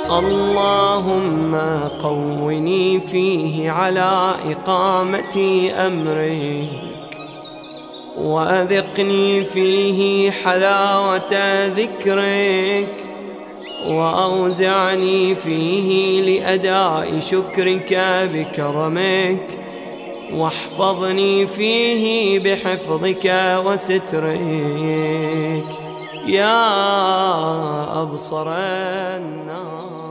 اللهم قوني فيه على إقامة أمرك، وأذقني فيه حلاوة ذكرك، وأوزعني فيه لأداء شكرك بكرمك، واحفظني فيه بحفظك وسترك يا أبصر الناس.